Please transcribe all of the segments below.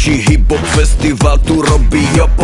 Najväčší hip-hop festival tu robí Jopo.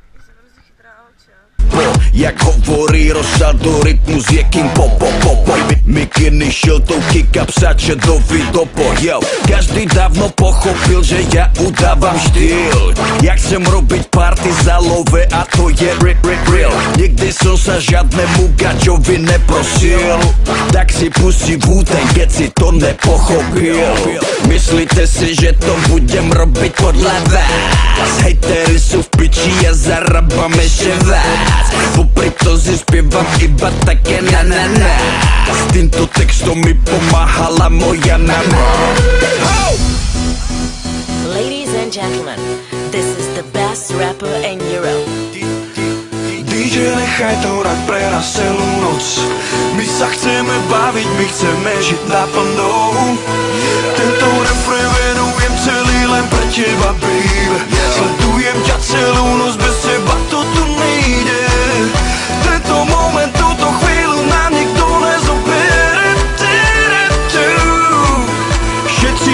Jak hovorí Rosa, do rytmus je kým popo. Mikiny, šiltovky, kapsače do vidopo. Yo, každý dávno pochopil, že ja udávam štýl. Jak chcem robiť party za love a to je real. Nikdy som sa žiadnemu gačovi neprosil, tak si pustí Wu-Tang, keď si to nepochopil. Myslíte si, že to budem robiť podľa vás? Hejteri sú v piči, ja zarábam ešte vás. Popri to si spievam iba také na. S týmto textom mi pomáhala moja nana. Ladies and gentlemen, this is the best rapper in Europe. DJ, nechaj to hrať pre nás celú noc. My sa chceme baviť, my chceme žiť naplno. Tento refrén venujem celý len pre teba, baby. Sledujem ťa celú noc, bez teba to tu nejde. Tento moment, túto chvíľu nám nikto nezobere. Všetci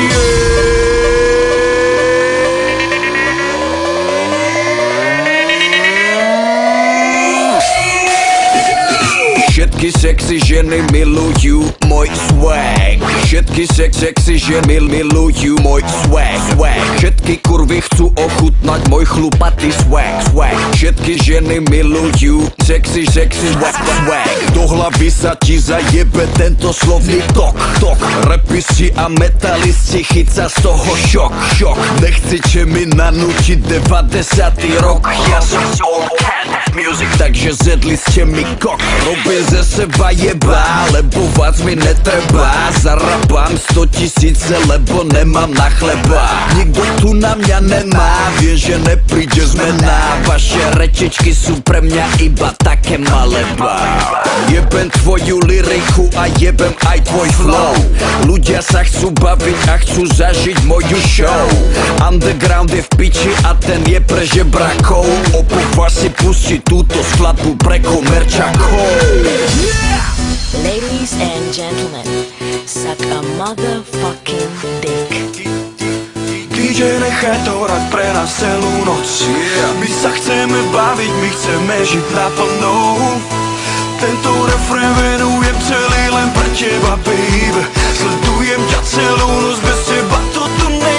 Všetky sexy ženy milujú môj swag. Všetky sexy ženy milujú môj swag. Všetky kurvy chcú ochutnať môj chlupatý swag. Všetky ženy milujú sexy swag. Do hlavy sa ti zajebe tento slovný tok. Rapisti a metalisti, chyca z toho šok. Nechcete mi nanútiť 90. rok. Ja som all cat music, takže zjedli ste mi kok. Robím ze seba jeba, lebo vás mi netreba. Zarabám 100 000, lebo nemám na chleba. Nikto tu na mňa nemá, vie, že nepríde zmena. Vaše rečičky sú pre mňa iba také maleba. Jebem tvoju lyriku a jebem aj tvoj flow. Ľudia sa chcú baviť a chcú zažiť moju show. Underground je v piči a ten je pre žebrakov. Opova si pustiť túto skladbu pre komerčakov. Ladies and gentlemen, suck a motherfucking dick. DJ, nechaj to hrať pre nás celú noc. My sa chceme baviť, my chceme žiť naplno. Tento refrén venujem celý len pre teba, baby. Sledujem ťa celú noc, bez teba to tu nejde.